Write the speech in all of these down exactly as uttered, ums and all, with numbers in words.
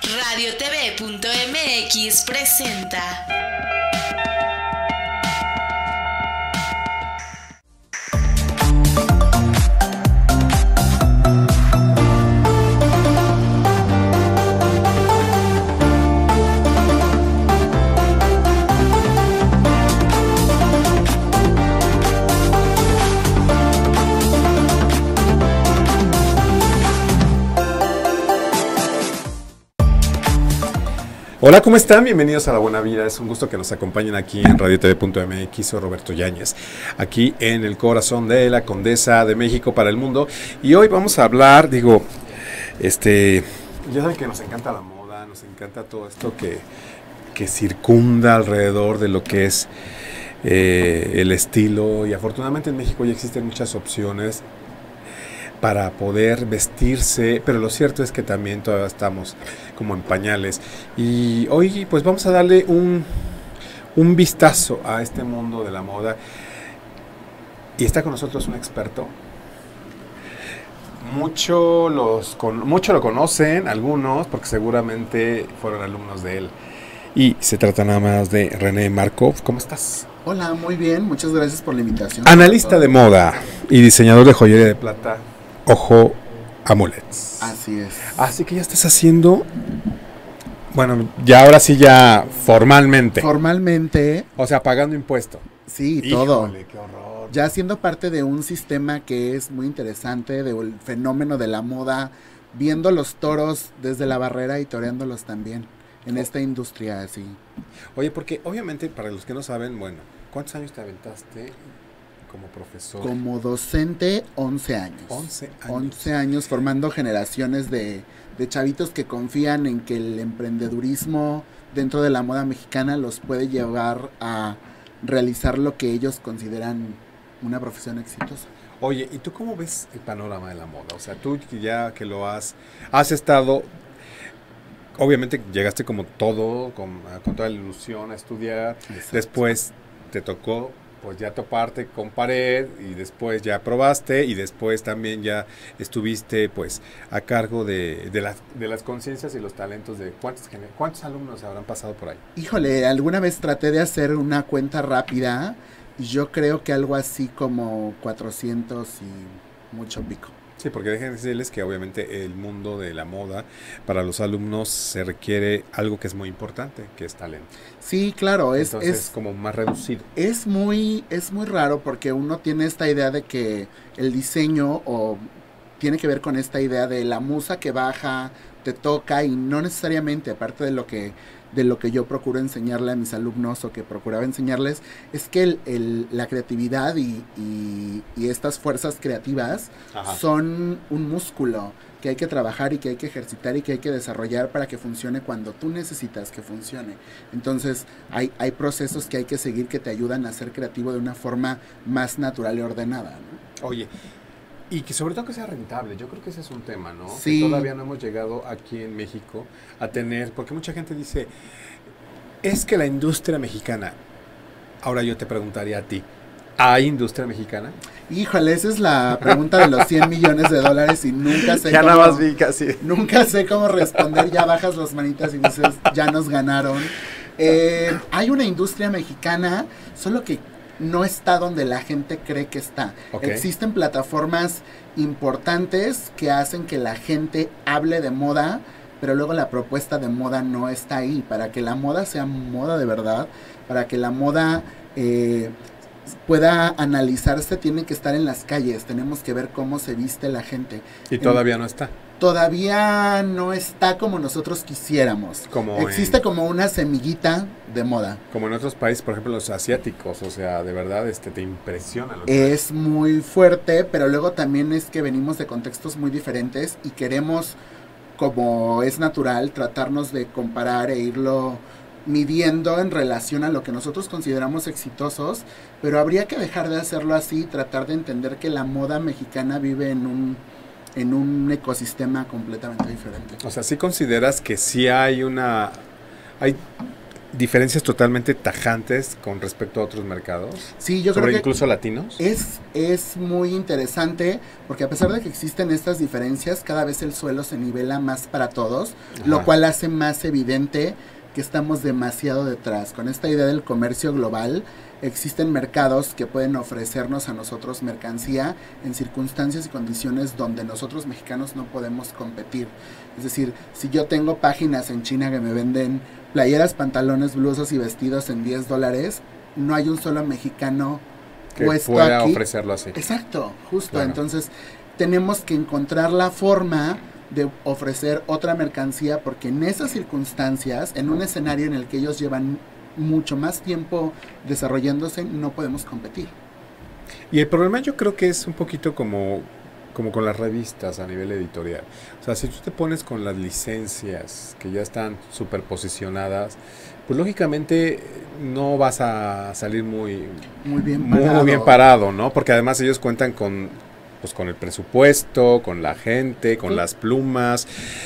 Radio T V punto M X presenta. Hola, ¿cómo están? Bienvenidos a La Buena Vida. Es un gusto que nos acompañen aquí en Radio T V punto M X. Soy Roberto Yáñez, aquí en el corazón de la Condesa de México para el mundo. Y hoy vamos a hablar, digo, este, ya saben que nos encanta la moda, nos encanta todo esto que, que circunda alrededor de lo que es eh, el estilo. Y afortunadamente en México ya existen muchas opciones para poder vestirse, pero lo cierto es que también todavía estamos como en pañales. Y hoy pues vamos a darle un, un vistazo a este mundo de la moda. Y está con nosotros un experto. Mucho, los, con, mucho lo conocen, algunos, porque seguramente fueron alumnos de él. Y se trata nada más de René Markov. ¿Cómo estás? Hola, muy bien, muchas gracias por la invitación. Analista de moda y diseñador de joyería de plata, Ojo Amulets. Así es. Así que ya estás haciendo, bueno, ya ahora sí ya formalmente. Formalmente. O sea, pagando impuesto. Sí, Híjole, todo. Qué horror. Ya siendo parte de un sistema que es muy interesante, del fenómeno de la moda, viendo los toros desde la barrera y toreándolos también en oh. esta industria así. Oye, porque obviamente para los que no saben, bueno, ¿cuántos años te aventaste como profesor? Como docente, once años. once años. once años formando generaciones de, de chavitos que confían en que el emprendedurismo dentro de la moda mexicana los puede llevar a realizar lo que ellos consideran una profesión exitosa. Oye, ¿y tú cómo ves el panorama de la moda? O sea, tú ya que lo has, has estado, obviamente llegaste como todo, con, con toda la ilusión a estudiar, exacto. Después te tocó pues ya toparte con pared y después ya probaste y después también ya estuviste pues a cargo de, de, las, de las conciencias y los talentos de cuántos, cuántos alumnos habrán pasado por ahí. Híjole, alguna vez traté de hacer una cuenta rápida y yo creo que algo así como cuatrocientos y mucho pico. Sí, porque déjenme decirles que obviamente el mundo de la moda, para los alumnos se requiere algo que es muy importante, que es talento. Sí, claro, es, Entonces, es es como más reducido. Es muy, es muy raro porque uno tiene esta idea de que el diseño o tiene que ver con esta idea de la musa que baja, te toca y no necesariamente, aparte de lo que de lo que yo procuro enseñarle a mis alumnos o que procuraba enseñarles, es que el, el, la creatividad y, y, y estas fuerzas creativas Ajá. son un músculo que hay que trabajar y que hay que ejercitar y que hay que desarrollar para que funcione cuando tú necesitas que funcione. Entonces hay, hay procesos que hay que seguir que te ayudan a ser creativo de una forma más natural y ordenada, ¿no? Oye, y que sobre todo que sea rentable, yo creo que ese es un tema, ¿no? Sí. Que todavía no hemos llegado aquí en México a tener, porque mucha gente dice, es que la industria mexicana, ahora yo te preguntaría a ti, ¿hay industria mexicana? Híjole, esa es la pregunta de los cien millones de dólares y nunca sé ya cómo, nada más vi casi. Nunca sé cómo responder, ya bajas las manitas y dices, ya nos ganaron. Eh, hay una industria mexicana, solo que no está donde la gente cree que está. Okay. Existen plataformas importantes que hacen que la gente hable de moda, pero luego la propuesta de moda no está ahí. Para que la moda sea moda de verdad, para que la moda eh, pueda analizarse, tiene que estar en las calles. Tenemos que ver cómo se viste la gente. Y todavía en, no está. Todavía no está como nosotros quisiéramos. Como Existe en, como una semillita de moda. Como en otros países, por ejemplo, los asiáticos, o sea, de verdad este te impresiona lo que es muy fuerte, pero luego también es que venimos de contextos muy diferentes y queremos, como es natural, tratarnos de comparar e irlo midiendo en relación a lo que nosotros consideramos exitosos, pero habría que dejar de hacerlo así, tratar de entender que la moda mexicana vive en un en un ecosistema completamente diferente. O sea, ¿sí consideras que sí hay una hay diferencias totalmente tajantes con respecto a otros mercados. Sí, yo sobre creo que incluso latinos. Es, es muy interesante porque a pesar de que existen estas diferencias, cada vez el suelo se nivela más para todos, Ajá. lo cual hace más evidente que estamos demasiado detrás. Con esta idea del comercio global, existen mercados que pueden ofrecernos a nosotros mercancía en circunstancias y condiciones donde nosotros mexicanos no podemos competir. Es decir, si yo tengo páginas en China que me venden playeras, pantalones, blusas y vestidos en diez dólares, no hay un solo mexicano que puesto pueda aquí. ofrecerlo así. Exacto, justo. Claro. Entonces, tenemos que encontrar la forma de ofrecer otra mercancía porque en esas circunstancias, en un escenario en el que ellos llevan mucho más tiempo desarrollándose, no podemos competir. Y el problema yo creo que es un poquito como, como con las revistas a nivel editorial. O sea, si tú te pones con las licencias que ya están superposicionadas, pues lógicamente no vas a salir muy, Muy bien muy parado. bien parado, ¿no? Porque además ellos cuentan con, pues, con el presupuesto, con la gente, con Sí. las plumas,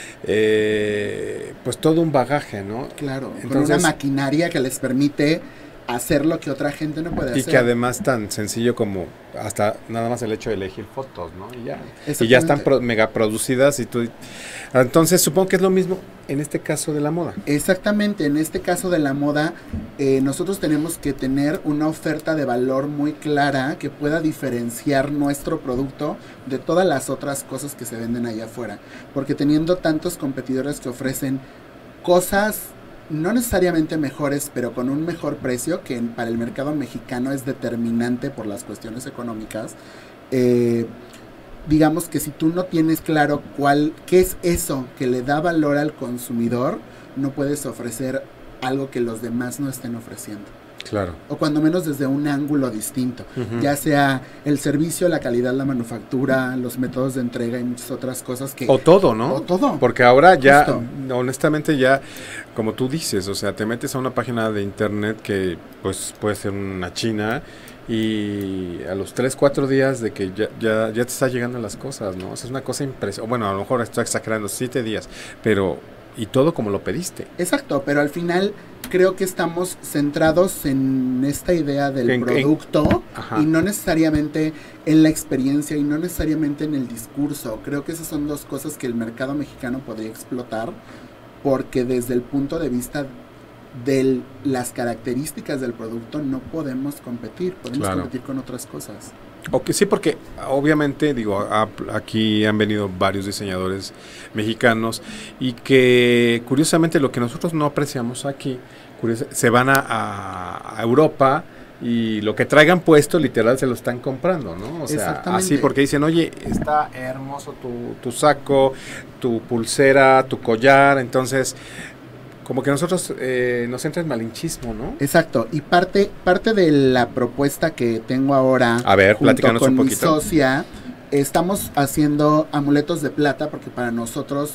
eh, pues todo un bagaje, ¿no? Claro, con Entonces, una maquinaria que les permite hacer lo que otra gente no puede y hacer. que además tan sencillo como hasta nada más el hecho de elegir fotos, ¿no? Y ya, y Exactamente. ya están pro, mega producidas y tú... Entonces supongo que es lo mismo en este caso de la moda. Exactamente, en este caso de la moda, eh, nosotros tenemos que tener una oferta de valor muy clara que pueda diferenciar nuestro producto de todas las otras cosas que se venden allá afuera. Porque teniendo tantos competidores que ofrecen cosas no necesariamente mejores, pero con un mejor precio, que en, para el mercado mexicano es determinante por las cuestiones económicas, eh, digamos que si tú no tienes claro cuál, qué es eso que le da valor al consumidor, no puedes ofrecer algo que los demás no estén ofreciendo. Claro. O cuando menos desde un ángulo distinto, Uh-huh. ya sea el servicio, la calidad, la manufactura, los métodos de entrega y muchas otras cosas que... O todo, ¿no? O todo. Porque ahora ya, Justo. honestamente ya, como tú dices, o sea, te metes a una página de internet que pues puede ser una china y a los tres, cuatro días de que ya, ya, ya te está llegando las cosas, ¿no? O sea, es una cosa impresionante. Bueno, a lo mejor estoy exagerando, siete días, pero... Y todo como lo pediste. Exacto, pero al final creo que estamos centrados en esta idea del En- en- producto Ajá. y no necesariamente en la experiencia y no necesariamente en el discurso. Creo que esas son dos cosas que el mercado mexicano podría explotar porque desde el punto de vista de las características del producto no podemos competir, podemos Claro. competir con otras cosas. Ok, sí, porque obviamente, digo, a- aquí han venido varios diseñadores mexicanos y que curiosamente lo que nosotros no apreciamos aquí, curiosa- se van a, a- a Europa y lo que traigan puesto literal se lo están comprando, ¿no? O sea, Exactamente. así porque dicen, oye, está hermoso tu, tu saco, tu pulsera, tu collar, entonces... Como que nosotros eh, nos entra el malinchismo, ¿no? Exacto, y parte, parte de la propuesta que tengo ahora A ver, junto platícanos con un mi poquito. socia, estamos haciendo amuletos de plata porque para nosotros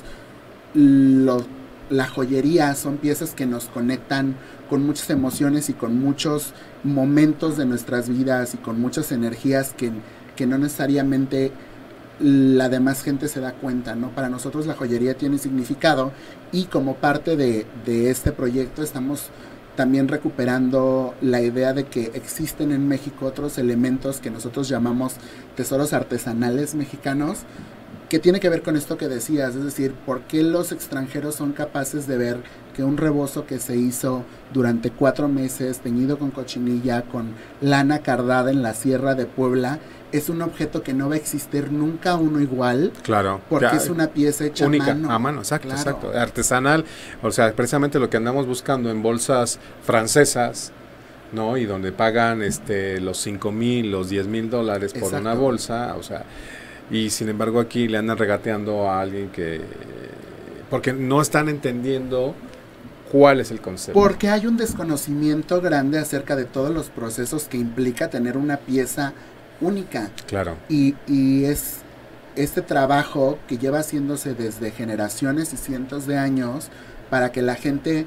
lo- la joyería son piezas que nos conectan con muchas emociones y con muchos momentos de nuestras vidas y con muchas energías que, que no necesariamente la demás gente se da cuenta, ¿no? Para nosotros la joyería tiene significado y como parte de, de este proyecto estamos también recuperando la idea de que existen en México otros elementos que nosotros llamamos tesoros artesanales mexicanos, que tiene que ver con esto que decías, es decir, ¿por qué los extranjeros son capaces de ver que un rebozo que se hizo durante cuatro meses, teñido con cochinilla, con lana cardada en la Sierra de Puebla, es un objeto que no va a existir nunca uno igual, Claro. porque Ya, es una pieza hecha única, a mano? a mano, exacto, Claro. exacto, artesanal, o sea, precisamente lo que andamos buscando en bolsas francesas, ¿no? Y donde pagan este los cinco mil, los diez mil dólares por Exacto. una bolsa, o sea, y sin embargo aquí le andan regateando a alguien que, porque no están entendiendo cuál es el concepto. Porque hay un desconocimiento grande acerca de todos los procesos que implica tener una pieza única. Claro, Y, y es este trabajo que lleva haciéndose desde generaciones y cientos de años para que la gente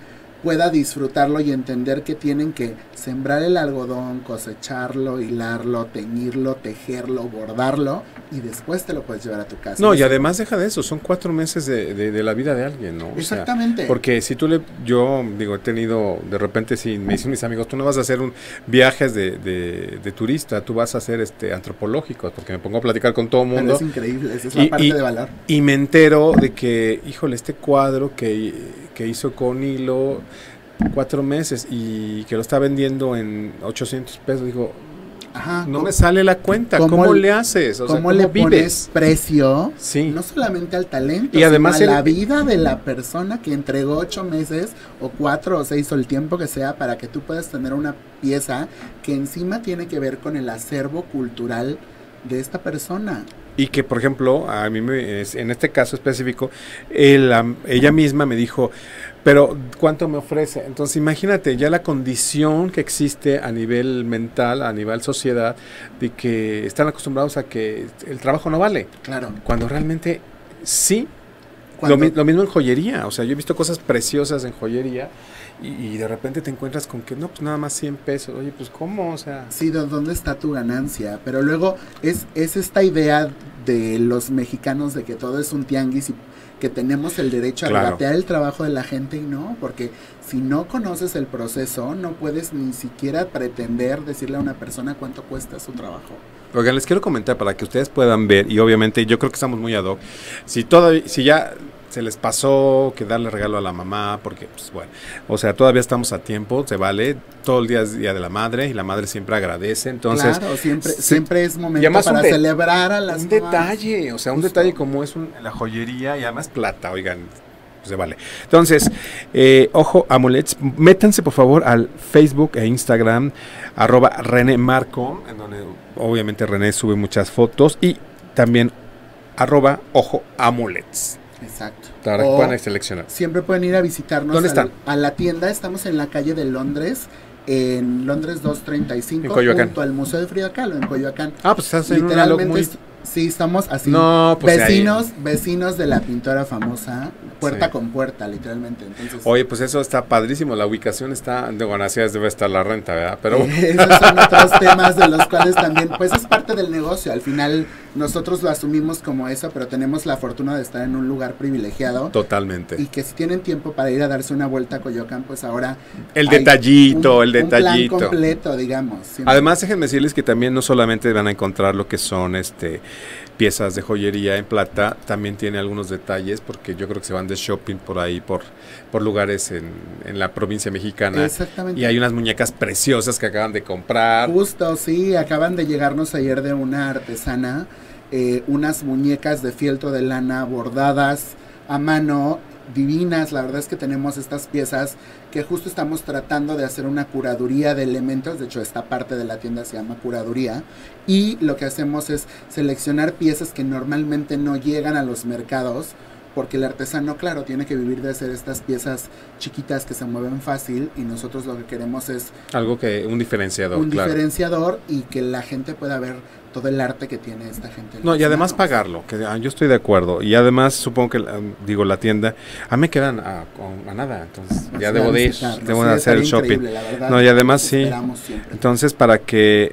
pueda disfrutarlo y entender que tienen que sembrar el algodón, cosecharlo, hilarlo, teñirlo, tejerlo, bordarlo y después te lo puedes llevar a tu casa. No, y además deja de eso, son cuatro meses de, de, de la vida de alguien, ¿no? O Exactamente. sea, porque si tú le, yo digo, he tenido, de repente, si me dicen mis amigos, tú no vas a hacer un viajes de, de, de turista, tú vas a hacer este antropológico, porque me pongo a platicar con todo el mundo. Pero es increíble, esa es la y, parte y, de valor. Y me entero de que, híjole, este cuadro que, que hizo con hilo cuatro meses y que lo está vendiendo en ochocientos pesos, digo, Ajá, no me sale la cuenta, ¿cómo, ¿cómo le haces? O ¿Cómo, sea, ¿cómo le vives? pones precio? Sí. No solamente al talento, y además sino a el, la vida de la persona que entregó ocho meses o cuatro o seis o el tiempo que sea para que tú puedas tener una pieza que encima tiene que ver con el acervo cultural de esta persona. Y que, por ejemplo, a mí me, en este caso específico, él, ella misma me dijo, pero ¿cuánto me ofrece? Entonces imagínate ya la condición que existe a nivel mental, a nivel sociedad, de que están acostumbrados a que el trabajo no vale. Claro. Cuando realmente sí. Lo, lo mismo en joyería, o sea, yo he visto cosas preciosas en joyería y, y de repente te encuentras con que no, pues nada más cien pesos, oye, pues ¿cómo? O sea... Sí, ¿dónde está tu ganancia? Pero luego es, es esta idea de los mexicanos de que todo es un tianguis y que tenemos el derecho a claro. regatear el trabajo de la gente y no, porque si no conoces el proceso, no puedes ni siquiera pretender decirle a una persona cuánto cuesta su trabajo. Oigan, les quiero comentar para que ustedes puedan ver, y obviamente yo creo que estamos muy ad hoc, si todavía, si ya se les pasó que darle regalo a la mamá, porque pues bueno, o sea, todavía estamos a tiempo, se vale, todo el día es Día de la Madre, y la madre siempre agradece, entonces... Claro, siempre, se, siempre es momento para de, celebrar a las un mamás. detalle, o sea, un Justo. detalle como es un, la joyería, y además plata, oigan... Se vale. Entonces, eh, ojo, amulets, métanse por favor al Facebook e Instagram, arroba René Marco, en donde obviamente René sube muchas fotos, y también arroba ojo amulets. Exacto. Para que puedan seleccionar. Siempre pueden ir a visitarnos. ¿Dónde están? A, a la tienda, estamos en la calle de Londres, en Londres doscientos treinta y cinco, en Coyoacán. Junto al Museo de Frida Kahlo, en Coyoacán. Ah, pues estás en un log muy... Sí, estamos así, no, pues vecinos, ahí. vecinos de la pintora famosa, puerta sí. con puerta, literalmente. Entonces, oye, pues eso está padrísimo, la ubicación está, de Guanacias debe estar la renta, ¿verdad? Pero eh, esos son otros temas de los cuales también, pues es parte del negocio, al final nosotros lo asumimos como eso, pero tenemos la fortuna de estar en un lugar privilegiado. Totalmente. Y que si tienen tiempo para ir a darse una vuelta a Coyoacán, pues ahora... El detallito, un, el detallito. Un plan completo, digamos. Siempre. Además, déjenme decirles que también no solamente van a encontrar lo que son este piezas de joyería en plata, también tiene algunos detalles, porque yo creo que se van de shopping por ahí, por, por lugares en, en la provincia mexicana. Exactamente. Y hay unas muñecas preciosas que acaban de comprar. Justo, sí, acaban de llegarnos ayer de una artesana, eh, unas muñecas de fieltro de lana bordadas a mano, divinas. La verdad es que tenemos estas piezas que justo estamos tratando de hacer una curaduría de elementos. De hecho, esta parte de la tienda se llama curaduría, y lo que hacemos es seleccionar piezas que normalmente no llegan a los mercados, porque el artesano, claro, tiene que vivir de hacer estas piezas chiquitas que se mueven fácil, y nosotros lo que queremos es algo que, un diferenciador, un claro. diferenciador, y que la gente pueda ver todo el arte que tiene esta gente. No, y además manos. Pagarlo, que ah, yo estoy de acuerdo, y además supongo que, um, digo, la tienda, a mí me quedan a, a, a nada, entonces Nos ya debo de ir, debo de hacer el shopping. La verdad, no, y además sí, siempre. Entonces para que,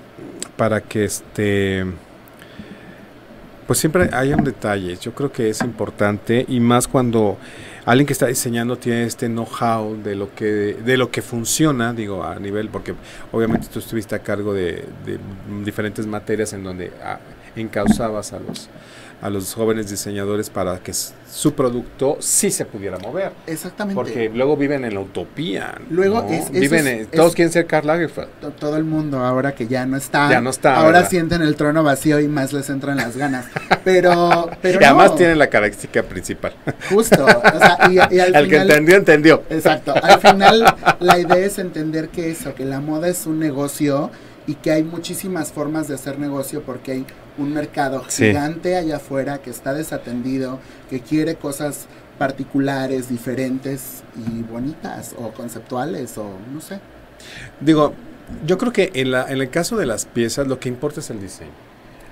para que este... pues siempre hay un detalle, yo creo que es importante, y más cuando alguien que está diseñando tiene este know-how de lo que de lo que funciona, digo, a nivel, porque obviamente tú estuviste a cargo de, de diferentes materias en donde a, encauzabas a los a los jóvenes diseñadores para que su producto sí se pudiera mover. Exactamente. Porque luego viven en la utopía. Luego ¿no? es, viven es, en, todos es, quieren ser Karl Lagerfeld. Todo el mundo ahora que ya no está. Ya no está. Ahora ¿verdad? Sienten el trono vacío y más les entran las ganas. Pero, pero y además no. tienen la característica principal. Justo. O sea, y, y al el final, que entendió, entendió. Exacto. Al final la idea es entender que eso, que la moda es un negocio y que hay muchísimas formas de hacer negocio, porque hay un mercado gigante sí. allá afuera que está desatendido, que quiere cosas particulares, diferentes y bonitas o conceptuales o no sé. Digo, yo creo que en, la, en el caso de las piezas lo que importa es el diseño.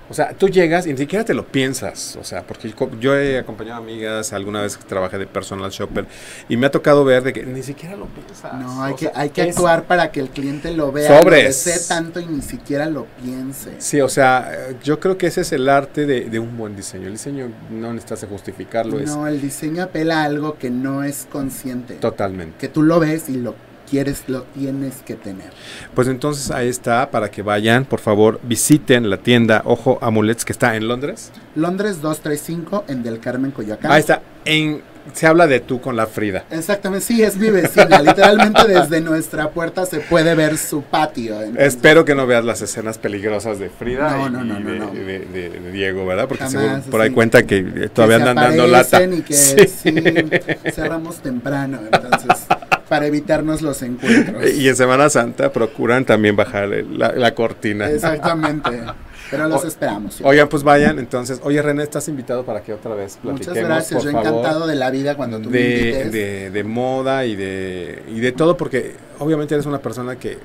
O sea, tú llegas y ni siquiera te lo piensas, o sea, porque yo he acompañado amigas, alguna vez trabajé de personal shopper y me ha tocado ver de que ni siquiera lo piensas. No, hay o que, sea, hay que es... actuar para que el cliente lo vea, Sobres. lo desee tanto y ni siquiera lo piense. Sí, o sea, yo creo que ese es el arte de, de un buen diseño. El diseño no necesitas justificarlo. No, es... el diseño apela a algo que no es consciente. Totalmente. Que tú lo ves y lo quieres, lo tienes que tener. Pues entonces ahí está, para que vayan, por favor, visiten la tienda Ojo Amulets, que está en Londres. Londres doscientos treinta y cinco en Del Carmen, Coyoacán. Ahí está, en, se habla de tú con la Frida. Exactamente, sí, es mi vecina. Literalmente desde nuestra puerta se puede ver su patio. Entonces, espero que no veas las escenas peligrosas de Frida no, y, no, no, y no, de, no. de, de, de Diego, ¿verdad? Porque Jamás, seguro por ahí sí. cuenta que todavía que se andan dando lata. Y que Sí. sí, cerramos temprano, entonces, para evitarnos los encuentros. Y en Semana Santa procuran también bajar la, la cortina. Exactamente. Pero los O, esperamos. ¿Sí? Oigan, pues vayan, entonces. Oye, René, estás invitado para que otra vez platiquemos. Muchas gracias, por yo favor, encantado de la vida cuando tú me de, invites. de, de moda y de, y de todo, porque obviamente eres una persona que,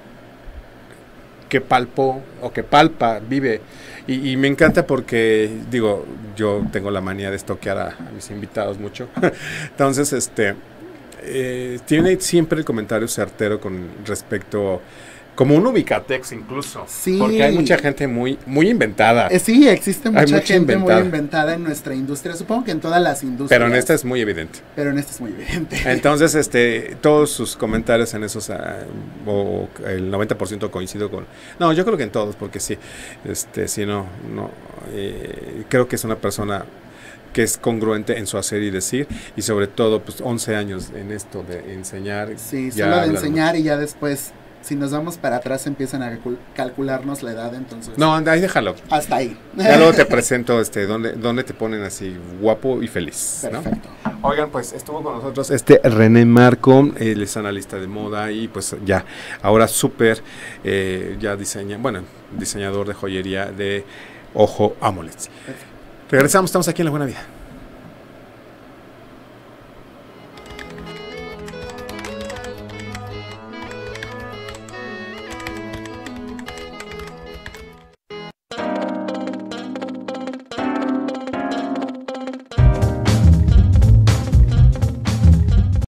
que palpó o que palpa, vive. Y, y me encanta porque, digo, yo tengo la manía de estoquear a, a mis invitados mucho. Entonces, este, eh, tiene siempre el comentario certero con respecto... Como un ubicatex incluso, sí. Porque hay mucha gente muy muy inventada. Eh, sí, existe mucha, mucha gente inventada. muy inventada en nuestra industria, supongo que en todas las industrias. Pero en esta es muy evidente. Pero en esta es muy evidente. Entonces, este, todos sus comentarios en esos, uh, o el noventa por ciento coincido con... No, yo creo que en todos, porque sí, este, sí, no, no, eh, creo que es una persona que es congruente en su hacer y decir, y sobre todo, pues, once años en esto de enseñar. Sí, ya solo de hablan enseñar mucho. Y ya después... Si nos vamos para atrás empiezan a calcul calcularnos la edad, entonces... No, anda, ahí déjalo. Hasta ahí. Ya luego te presento este, donde, donde te ponen así guapo y feliz, ¿no? Perfecto. Oigan, pues estuvo con nosotros este René Marco, él es analista de moda y pues ya, ahora súper, eh, ya diseña, bueno, diseñador de joyería de Ojo Amulets. Regresamos, estamos aquí en La Buena Vida.